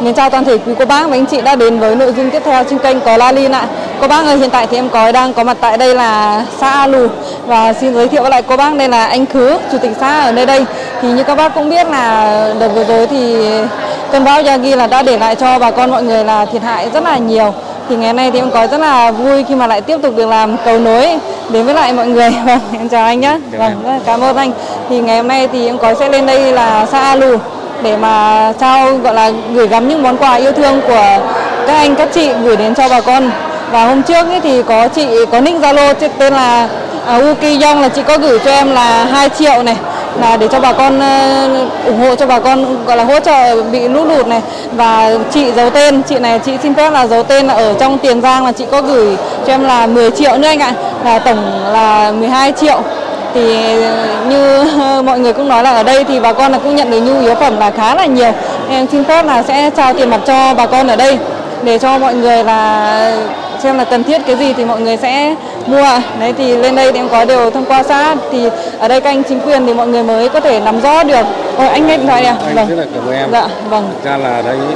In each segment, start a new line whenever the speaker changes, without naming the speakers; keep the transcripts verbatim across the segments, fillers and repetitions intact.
Mình chào toàn thể quý cô bác và anh chị đã đến với nội dung tiếp theo trên kênh Có La Lin ạ. Cô bác ơi, hiện tại thì em có đang có mặt tại đây là xã A Lù và xin giới thiệu với lại cô bác đây là anh Khứ, chủ tịch xã ở nơi đây. Thì như các bác cũng biết là đợt vừa rồi thì cơn bão Yagi là đã để lại cho bà con mọi người là thiệt hại rất là nhiều. Thì ngày hôm nay thì em có rất là vui khi mà lại tiếp tục được làm cầu nối đến với lại mọi người. Vâng, em chào anh nhé. Vâng, rất là cảm ơn anh. Thì ngày hôm nay thì em có sẽ lên đây là xã A Lù để mà trao gọi là gửi gắm những món quà yêu thương của các anh các chị gửi đến cho bà con. Và hôm trước ấy thì có chị có nick Zalo tên là uh, Uki Yong, là chị có gửi cho em là hai triệu này, là để cho bà con uh, ủng hộ cho bà con, gọi là hỗ trợ bị lũ lụt này. Và chị giấu tên, chị này chị xin phép là giấu tên là ở trong Tiền Giang, là chị có gửi cho em là mười triệu nữa anh ạ, là tổng là mười hai triệu. Thì như mọi người cũng nói là ở đây thì bà con là cũng nhận được nhu yếu phẩm là khá là nhiều. Em xin phép là sẽ trao tiền mặt cho bà con ở đây để cho mọi người là xem là cần thiết cái gì thì mọi người sẽ mua. Đấy thì lên đây thì em có đều thông qua xã, thì ở đây các anh chính quyền thì mọi người mới có thể nắm rõ được. Ôi anh nghe điện thoại nè.
Vâng. Rất là cảm ơn em.
Dạ vâng.
Thực ra là đây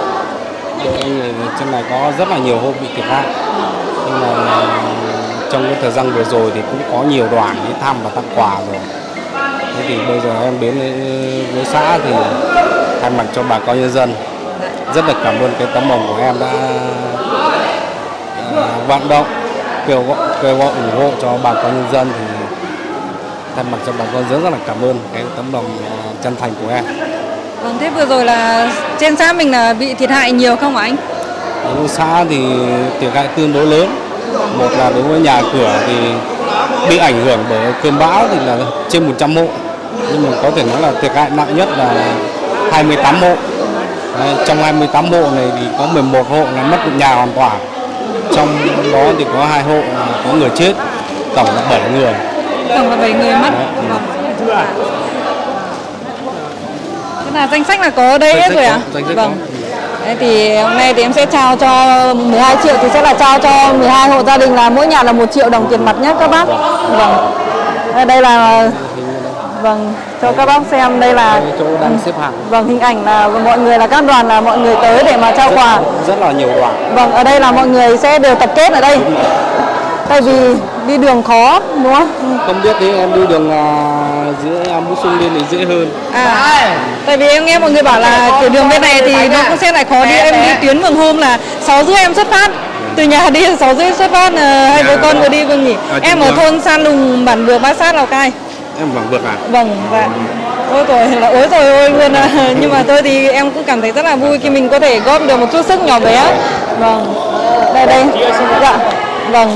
trên này có rất là nhiều hộ bị thiệt hại. Nhưng mà trong cái thời gian vừa rồi thì cũng có nhiều đoàn đến thăm và tặng quà rồi. Thế thì bây giờ em đến với xã thì thay mặt cho bà con nhân dân rất là cảm ơn cái tấm lòng của em đã uh, vận động kêu gọi kêu gọi ủng hộ cho bà con nhân dân. Thì thay mặt cho bà con rất là cảm ơn cái tấm lòng uh, chân thành của em.
Vâng, thế vừa rồi là trên xã mình là bị thiệt hại nhiều không hả anh?
Ở xã thì thiệt hại tương đối lớn. Một là đối với nhà cửa thì bị ảnh hưởng bởi cơn bão thì là trên một trăm hộ. Nhưng mà có thể nói là thiệt hại nặng nhất là hai mươi tám hộ. Đấy, trong hai mươi tám hộ này thì có mười một hộ là mất nhà hoàn toàn. Trong đó thì có hai hộ có người chết, tổng là bảy người.
Tổng là bảy người mất. Đấy, thế là danh sách là có ở đây hết rồi ạ? À? Vâng. Đấy, thì hôm nay thì em sẽ trao cho mười hai triệu, thì sẽ là trao cho mười hai hộ gia đình là mỗi nhà là một triệu đồng tiền mặt nhé các bác. Vâng. Đây là vâng, cho các bác xem đây là
chỗ đang xếp hàng.
Vâng, hình ảnh là mọi người là các đoàn là mọi người tới để mà trao
rất,
quà.
Rất là nhiều đoàn.
Vâng, ở đây là mọi người sẽ đều tập kết ở đây. Tại vì đi đường khó đúng không?
Không biết thì em đi đường uh, giữa Am Bú Sung lên thì dễ hơn.
À, tại vì em nghe mọi người bảo là kiểu đường bên này thì nó cũng sẽ lại khó đi. Em đi tuyến Mường Hôm là sáu rưỡi em xuất phát. Từ nhà đi sáu rưỡi xuất phát, hai bố con vừa đi vừa nghỉ. Em ở thôn San Lùng, bản Vược, Bát Sát, Lào Cai.
Em Bản Vược à?
Vâng, dạ. Ôi rồi là ối rồi ôi luôn à. Nhưng mà tôi thì em cũng cảm thấy rất là vui khi mình có thể góp được một chút sức nhỏ bé. Vâng. Đây đây. Dạ. Vâng.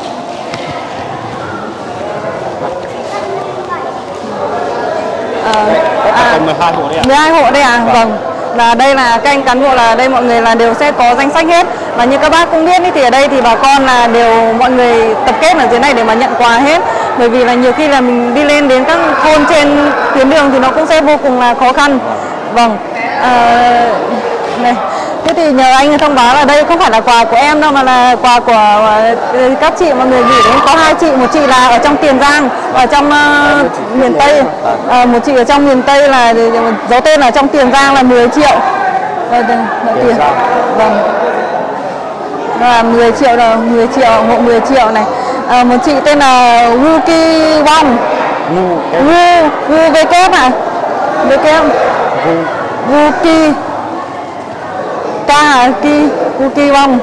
À, à,
mười hai hộ đây à?
mười hai hộ đây à? Vâng. Vâng. Là đây là các anh cán bộ là đây mọi người là đều sẽ có danh sách hết. Và như các bác cũng biết ý, thì ở đây thì bà con là đều mọi người tập kết ở dưới này để mà nhận quà hết. Bởi vì là nhiều khi là mình đi lên đến các thôn trên tuyến đường thì nó cũng sẽ vô cùng là khó khăn. Vâng. À, này. Thế thì nhờ anh thông báo là đây không phải là quà của em đâu mà là quà của các chị mọi người gửi đến. Có hai chị, một chị là ở trong Tiền Giang, ở trong uh, miền Tây, uh, một chị ở trong miền Tây là giấu tên là trong Tiền Giang là mười triệu. Đây, đây, đây, tiền. Vâng. Là mười triệu rồi, mười triệu, hộ mười triệu này. À, một chị tên là Wuki Wong. Wu, Wu với kép à? Với kép. Wuki. Ca hả? Ki, Wuki Wong.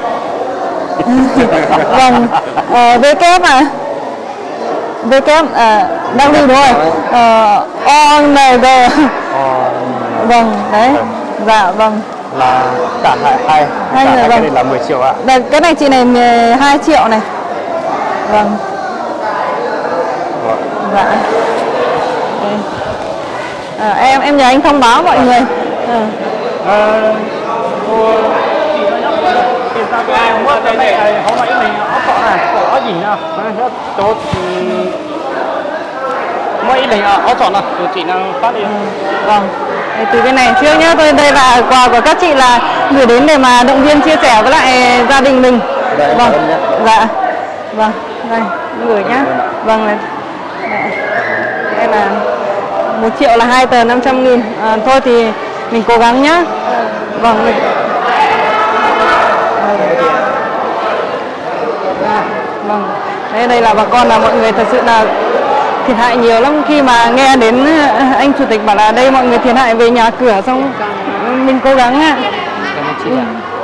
Vâng. À, với kép à? Với kép, à, đang đi đúng rồi. À, O N G. Vâng, đấy. Dạ, vâng.
Là cả hai hai,
hai người,
cái
vâng.
này là mười triệu ạ.
Đây, cái này chị này mười hai triệu này. Vâng. Dạ. À, em em nhờ anh thông báo mọi người. À.
À, đây này không phải mình ốc sọ này, có gì nào? Chỗ mấy mình ốc sọ nào, chị nào phát đi.
Vâng. Đây, từ bên này trước nhá, tôi đây là quà của các chị là gửi đến để mà động viên chia sẻ với lại gia đình mình.
Đây,
vâng. Dạ. Vâng. Đây, gửi nhá. Vâng này. Đây là một triệu là hai tờ năm trăm nghìn. À, thôi thì mình cố gắng nhá. Vâng. Đây, đây là bà con là mọi người thật sự là thiệt hại nhiều lắm. Khi mà nghe đến anh chủ tịch bảo là đây mọi người thiệt hại về nhà cửa, xong mình cố gắng ạ. Ừ.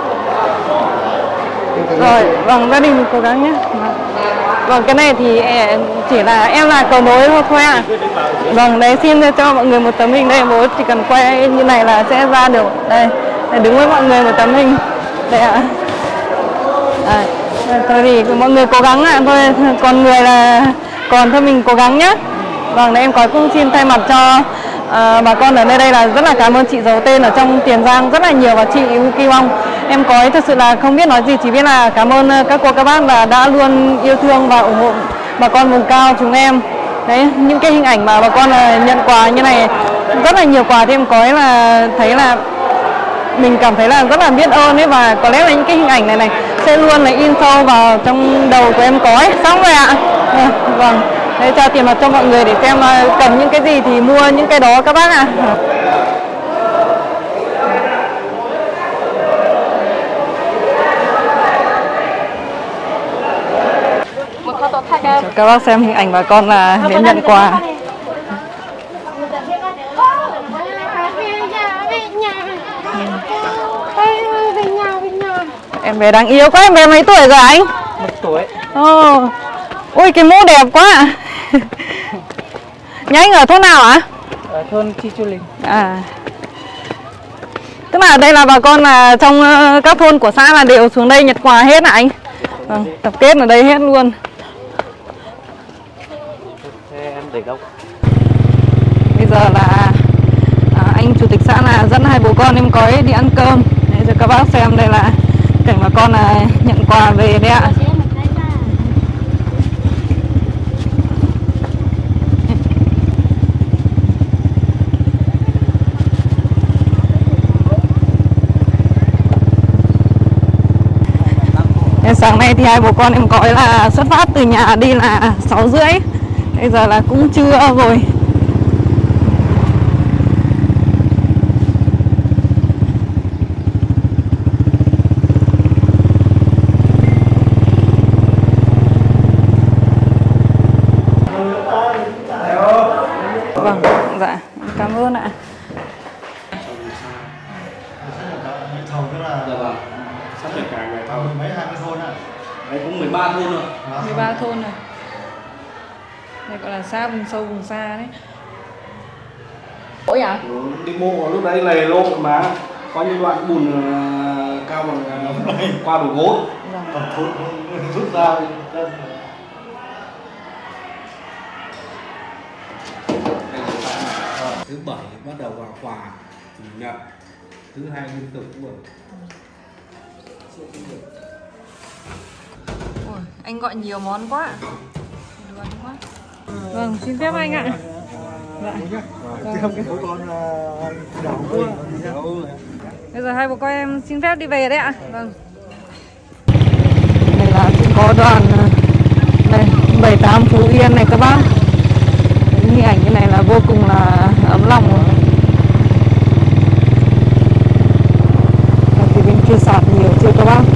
Rồi, vâng, gia đình mình cố gắng nhé. Vâng, cái này thì chỉ là em là cầu nối thôi ạ. Vâng, đấy, xin cho mọi người một tấm hình đây, bố chỉ cần quay như này là sẽ ra được. Đây, để đứng với mọi người một tấm hình. Đây ạ. À, thôi thì mọi người cố gắng ạ, thôi còn người là còn thôi mình cố gắng nhé. Vâng, đấy em có cũng xin thay mặt cho à, bà con ở nơi đây là rất là cảm ơn chị giấu tên ở trong Tiền Giang rất là nhiều, và chị U Ki Wong. Em có thật sự là không biết nói gì, chỉ biết là cảm ơn các cô các bác là đã luôn yêu thương và ủng hộ bà con vùng cao chúng em. Đấy, những cái hình ảnh mà bà con nhận quà như này, rất là nhiều quà thì em có là thấy là mình cảm thấy là rất là biết ơn ấy, và có lẽ là những cái hình ảnh này này sẽ luôn là in sâu vào trong đầu của em có ấy. Xong rồi ạ. À, vâng. Đấy, cho tiền mặt cho mọi người để xem cần những cái gì thì mua những cái đó các bác ạ. À. Cho các bác xem hình ảnh bà con là đến nhận quà. Em bé đáng yêu quá, em bé mấy tuổi rồi anh?
Một tuổi.
Ồ, oh. Ui cái mũ đẹp quá. Nhà anh ở thôn nào ạ?
Ở thôn Chi Chu Linh.
À, tức là đây là bà con là trong các thôn của xã là đều xuống đây nhặt quà hết hả anh? Vâng, tập kết ở đây hết luôn. Bây giờ là à, anh chủ tịch xã là dẫn hai bố con em có đi ăn cơm. Để cho các bác xem đây là cảnh bà con là nhận quà về đấy ạ. Sáng nay thì hai bố con em gọi là xuất phát từ nhà đi là sáu rưỡi. Bây giờ là cũng trưa rồi. Vâng, dạ, cảm ơn ạ.
Sắp được cả người thầu mấy hai mươi thôn ạ. Đấy cũng mười ba thôn rồi.
mười ba thôn rồi. Đây gọi là xa vùng sâu vùng xa đấy. Ôi à?
Ừ, đi bộ lúc đấy lề lộn mà có những đoạn bùn uh, cao bằng uh, qua đổ gối.
Vâng.
Thôn rút ra. Thứ bảy bắt đầu vào quà chủ nhật, thứ hai liên tục luôn.
Ôi, anh gọi nhiều món quá. quá. Vâng, xin phép anh ạ. Dạ. Vâng. Bây giờ hai bố con em xin phép đi về đấy ạ. Vâng. Đây là cũng có đoàn này bảy tám Phú Yên này các bác. Những hình ảnh như này là vô cùng là ấm lòng rồi. Thì bên kia sạt nhiều chưa các bác.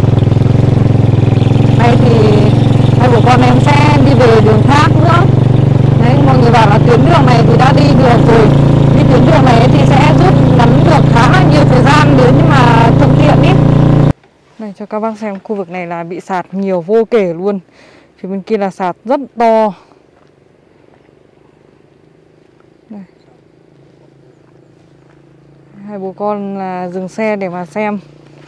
Nay thì hai bố con em sẽ đi về đường khác nữa. Đấy, mọi người bảo là tuyến đường này thì đã đi được rồi. Đi tuyến đường này thì sẽ rút ngắn được khá là nhiều thời gian nếu như mà thuận tiện ý. Đây cho các bác xem khu vực này là bị sạt nhiều vô kể luôn. Phía bên kia là sạt rất to. Đây. Hai bố con là dừng xe để mà xem.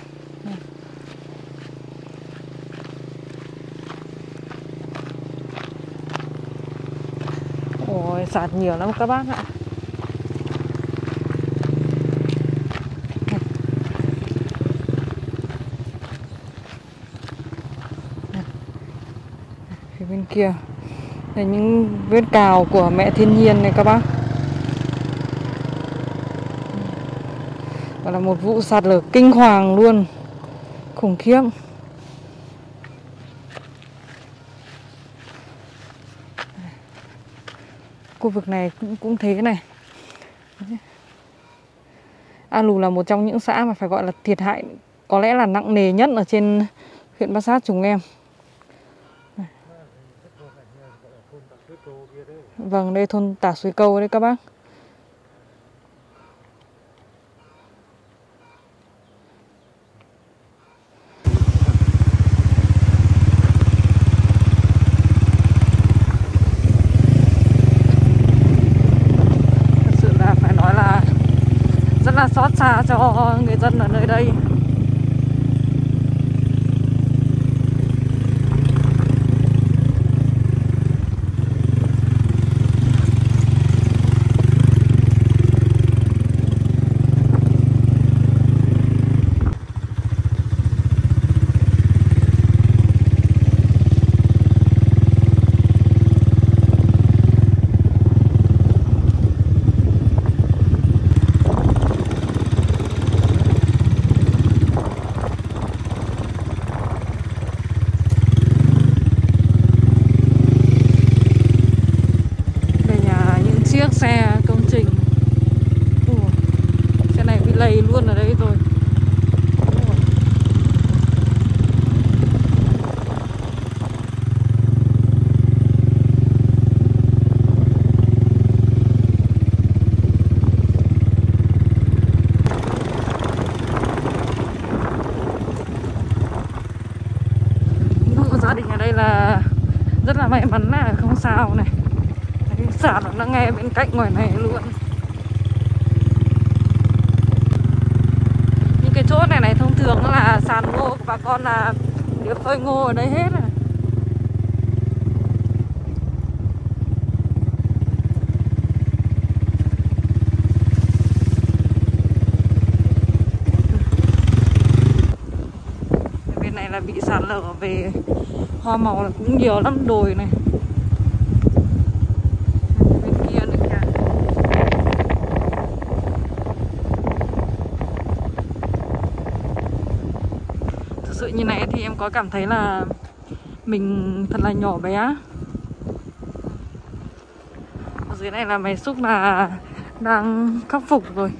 Ôi, sạt nhiều lắm các bác ạ. Phía bên kia là những vết cào của mẹ thiên nhiên này các bác. Và là một vụ sạt lở kinh hoàng luôn, khủng khiếp. Khu vực này cũng, cũng thế này. A Lù là một trong những xã mà phải gọi là thiệt hại có lẽ là nặng nề nhất ở trên huyện Bát Sát chúng em. Vâng, đây thôn Tả Suối Câu đấy các bác. Thật sự là phải nói là rất là xót xa cho người dân ở nơi đây. Chiếc xe công trình. Ủa, xe này bị lầy luôn ở đây rồi. Ủa. Gia đình ở đây là rất là may mắn là không sao này. Sạt nó ngay bên cạnh ngoài này luôn. Những cái chỗ này này thông thường là sàn ngô của bà con là để phơi ngô ở đây hết rồi. Bên này là bị sạt lở về hoa màu là cũng nhiều lắm, đồi này. Thực sự như này thì em có cảm thấy là mình thật là nhỏ bé. Ở dưới này là máy xúc là đang khắc phục rồi.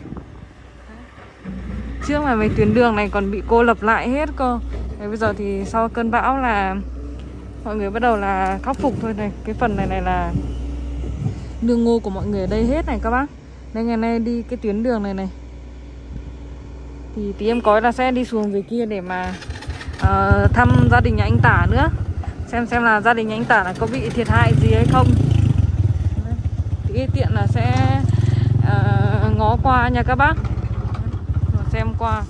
Trước là mấy tuyến đường này còn bị cô lập lại hết cơ. Thế bây giờ thì sau cơn bão là mọi người bắt đầu là khắc phục thôi này. Cái phần này này là nương ngô của mọi người ở đây hết này các bác. Đây ngày nay đi cái tuyến đường này này thì tí em có là sẽ đi xuống dưới kia để mà uh, thăm gia đình nhà anh Tả nữa. Xem xem là gia đình nhà anh Tả là có bị thiệt hại gì hay không. Thì tiện là sẽ uh, ngó qua nha các bác. Rồi xem qua.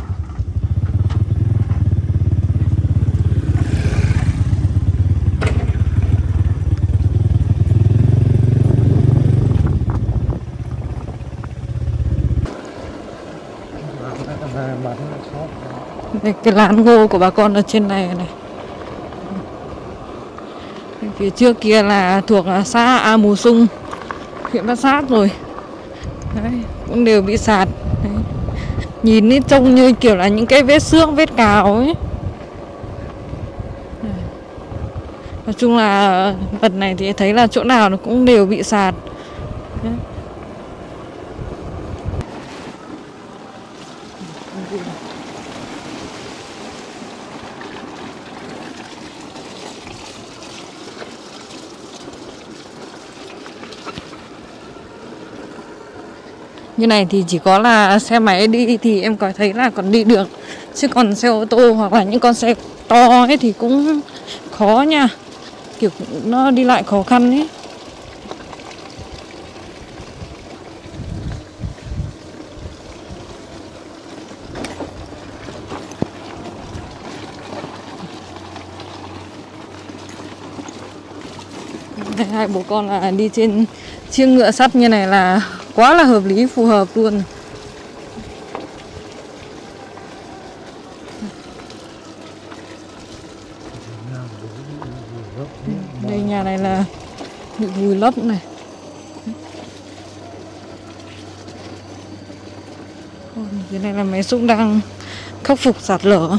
Đây, cái lán ngô của bà con ở trên này này. Phía trước kia là thuộc xã A Mù Sung, huyện Bát Sát rồi. Đấy, cũng đều bị sạt. Đấy. Nhìn ấy, trông như kiểu là những cái vết xước, vết cào ấy. Đấy. Nói chung là lần này thì thấy là chỗ nào nó cũng đều bị sạt. Đấy. Như này thì chỉ có là xe máy đi thì em có thấy là còn đi được. Chứ còn xe ô tô hoặc là những con xe to ấy thì cũng khó nha. Kiểu nó đi lại khó khăn ấy. Đây, hai bố con là đi trên chiếc ngựa sắt như này là quá là hợp lý, phù hợp luôn. Đây nhà này là bị vùi lấp này. Dưới này là máy xúc đang khắc phục sạt lở.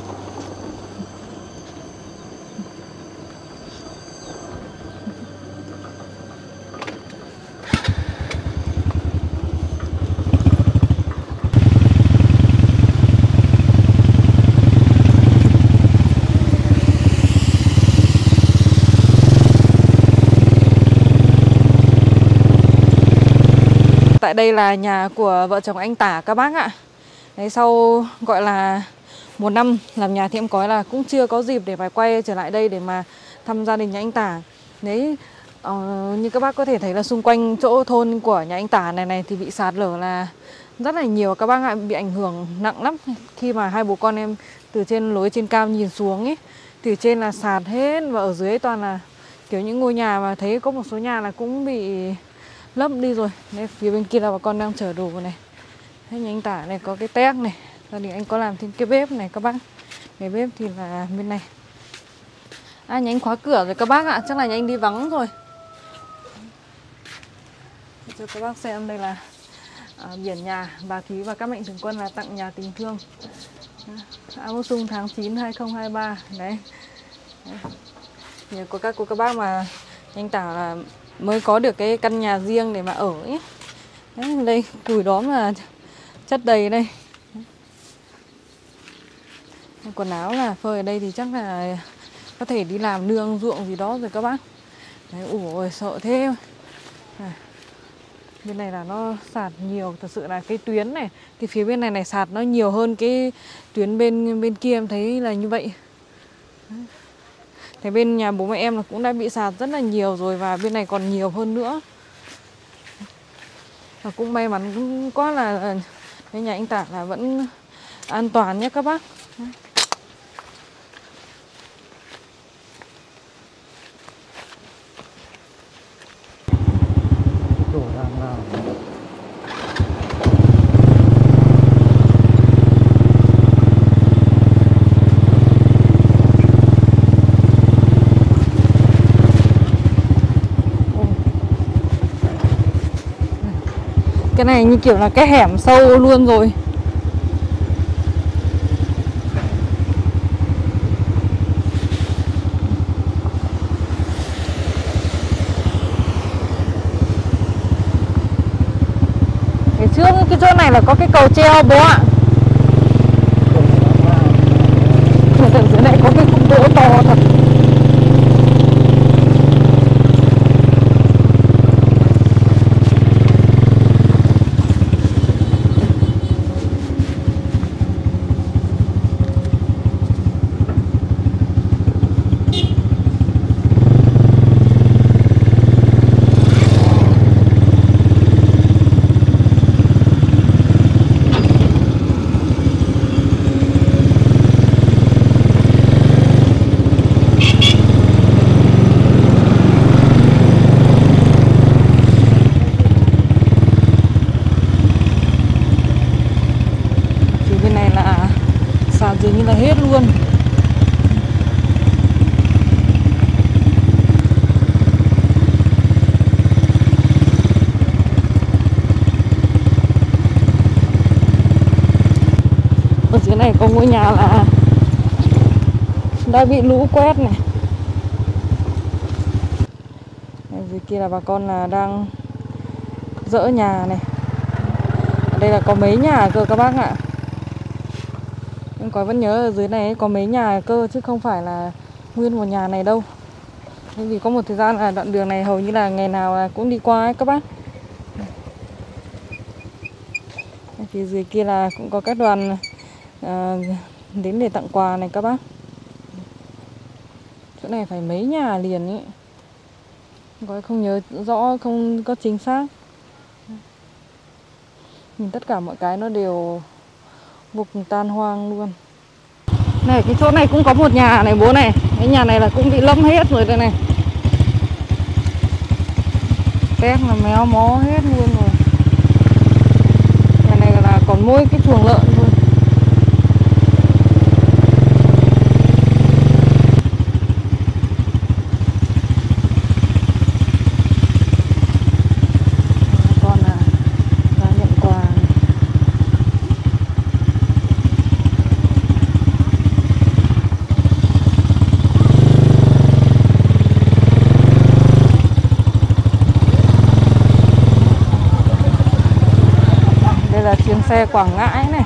Tại đây là nhà của vợ chồng anh Tả các bác ạ. Đấy, sau gọi là một năm làm nhà thì em có là cũng chưa có dịp để phải quay trở lại đây để mà thăm gia đình nhà anh Tả. Đấy, uh, như các bác có thể thấy là xung quanh chỗ thôn của nhà anh Tả này này thì bị sạt lở là rất là nhiều các bác ạ, bị ảnh hưởng nặng lắm. Khi mà hai bố con em từ trên lối trên cao nhìn xuống ấy, từ trên là sạt hết và ở dưới toàn là kiểu những ngôi nhà, mà thấy có một số nhà là cũng bị lấp đi rồi. Đấy, phía bên kia là bà con đang chở đồ này. Thế nhà anh Tả này có cái téc này, gia đình anh có làm thêm cái bếp này các bác. Cái bếp thì là bên này. À, nhà anh khóa cửa rồi các bác ạ, chắc là nhà anh đi vắng rồi. Cho các bác xem đây là à, biển nhà bà Thúy và các mạnh thường quân là tặng nhà tình thương áo mùa xuân tháng chín hai không hai ba. Đấy, nhiều của các cô các bác mà anh Tả là mới có được cái căn nhà riêng để mà ở ấy. Đấy, đây củi đóm là chất đầy đây. Quần áo là phơi ở đây thì chắc là có thể đi làm nương ruộng gì đó rồi các bác. Đấy, ủa sợ thế. À, bên này là nó sạt nhiều, thật sự là cái tuyến này, cái phía bên này này sạt nó nhiều hơn cái tuyến bên bên kia, em thấy là như vậy. Thế bên nhà bố mẹ em là cũng đã bị sạt rất là nhiều rồi, và bên này còn nhiều hơn nữa. Và cũng may mắn cũng có là cái nhà anh Tả là vẫn an toàn nhé các bác.
Chỗ đang làm
cái này như kiểu là cái hẻm sâu luôn rồi. Ngày trước cái chỗ này là có cái cầu treo bố ạ. Ở dưới này có cái khúc gỗ to thật. Dường như là hết luôn. Ở dưới này có ngôi nhà là đã bị lũ quét này. Ở dưới kia là bà con là đang dỡ nhà này. Ở đây là có mấy nhà cơ các bác ạ. Em có vẫn nhớ ở dưới này có mấy nhà cơ chứ không phải là nguyên một nhà này đâu. Vì có một thời gian là đoạn đường này hầu như là ngày nào là cũng đi qua ấy các bác. Phía dưới kia là cũng có các đoàn à, đến để tặng quà này các bác. Chỗ này phải mấy nhà liền ý. Gói không nhớ rõ, không có chính xác. Nhìn tất cả mọi cái nó đều vô cùng tan hoang luôn. Này, cái chỗ này cũng có một nhà này bố này. Cái nhà này là cũng bị lâm hết rồi đây này. Tét là méo mó hết luôn rồi. Nhà này là còn mỗi cái chuồng lợn thôi. Con là ra nhận quà. Là chuyến xe Quảng Ngãi này.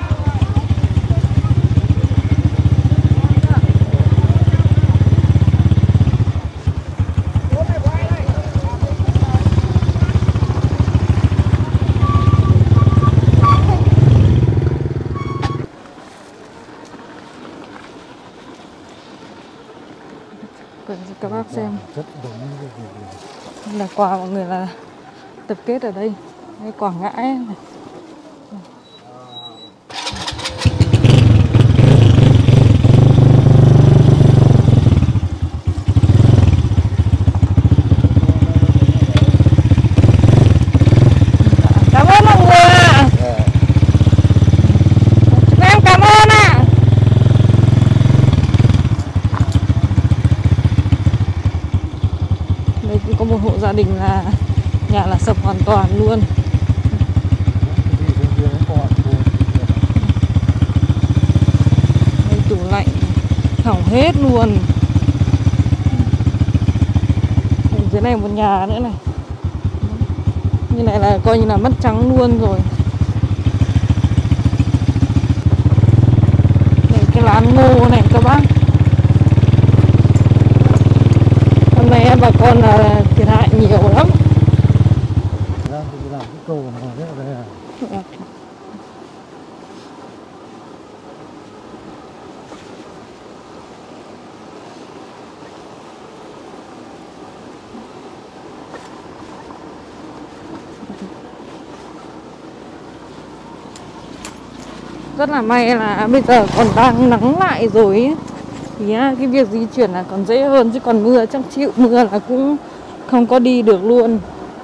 các bác xem.
Rất đúng.
Là quà mọi người là tập kết ở đây. Đây, Quảng Ngãi này. Cảm ơn mọi người ạ. Chúng em cảm ơn ạ. Đây cũng có một hộ gia đình là nhà là sập hoàn toàn luôn. Đây tủ lạnh hỏng hết luôn. Ở dưới này một nhà nữa này. Như này là coi như là mất trắng luôn rồi. Đây cái lán ngô này các bác. Hôm nay bà con là thiệt hại nhiều lắm.
Làm cái cầu này ở đây à.
Rất là may là bây giờ còn đang nắng lại rồi ấy. Thì cái việc di chuyển là còn dễ hơn, chứ còn mưa chắc chịu mưa là cũng không có đi được luôn.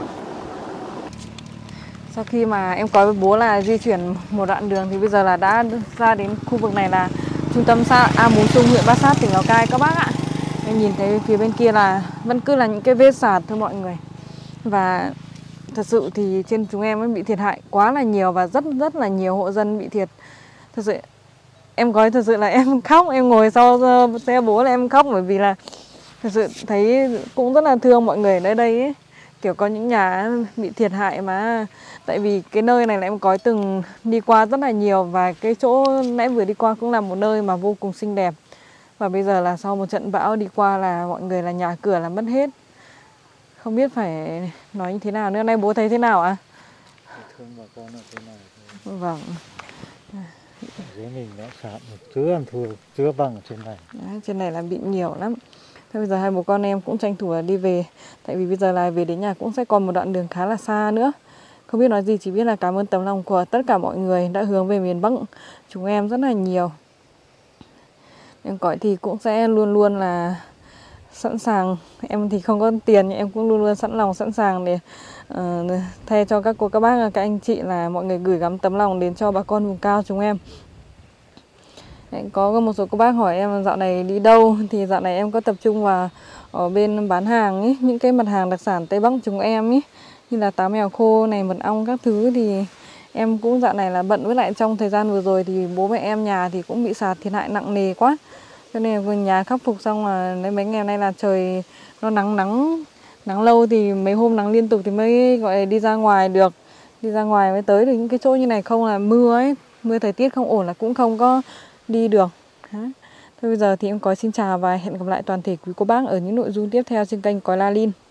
Sau khi mà em có với bố là di chuyển một đoạn đường thì bây giờ là đã ra đến khu vực này là trung tâm xã A Mú Trung, huyện Bát Sát, tỉnh Lào Cai các bác ạ. Em nhìn thấy phía bên kia là vẫn cứ là những cái vết sạt thôi mọi người. Và thật sự thì trên chúng em ấy bị thiệt hại quá là nhiều và rất rất là nhiều hộ dân bị thiệt. Thật sự em nói thật sự là em khóc, em ngồi sau xe bố là em khóc bởi vì là thật sự thấy cũng rất là thương mọi người ở đây ấy. Kiểu có những nhà bị thiệt hại mà tại vì cái nơi này là em có từng đi qua rất là nhiều, và cái chỗ nãy vừa đi qua cũng là một nơi mà vô cùng xinh đẹp. Và bây giờ là sau một trận bão đi qua là mọi người là nhà cửa là mất hết. Không biết phải nói như thế nào nữa. Nay bố thấy thế nào ạ?
Thương bà con ở thế này thôi.
Vâng.
Dưới mình nó sạt chưa ăn thua, chưa bằng trên này.
Đấy, trên này là bị nhiều lắm. Thế bây giờ hai bố con em cũng tranh thủ là đi về. Tại vì bây giờ là về đến nhà cũng sẽ còn một đoạn đường khá là xa nữa. Không biết nói gì, chỉ biết là cảm ơn tấm lòng của tất cả mọi người đã hướng về miền Bắc chúng em rất là nhiều. Em cõi thì cũng sẽ luôn luôn là sẵn sàng. Em thì không có tiền nhưng em cũng luôn luôn sẵn lòng sẵn sàng để uh, thay cho các cô các bác các anh chị là mọi người gửi gắm tấm lòng đến cho bà con vùng cao chúng em. Đấy, có một số cô bác hỏi em dạo này đi đâu, thì dạo này em có tập trung vào ở bên bán hàng ý, những cái mặt hàng đặc sản Tây Bắc chúng em ý, như là táo mèo khô này, mật ong các thứ. Thì em cũng dạo này là bận, với lại trong thời gian vừa rồi thì bố mẹ em nhà thì cũng bị sạt thiệt hại nặng nề quá, cho nên là nhà khắc phục xong là đến mấy ngày nay là trời nó nắng nắng nắng lâu, thì mấy hôm nắng liên tục thì mới gọi là đi ra ngoài được, đi ra ngoài mới tới được những cái chỗ như này, không là mưa ấy, mưa thời tiết không ổn là cũng không có đi được. Đó. Thôi bây giờ thì em có xin chào và hẹn gặp lại toàn thể quý cô bác ở những nội dung tiếp theo trên kênh Cói La Linh.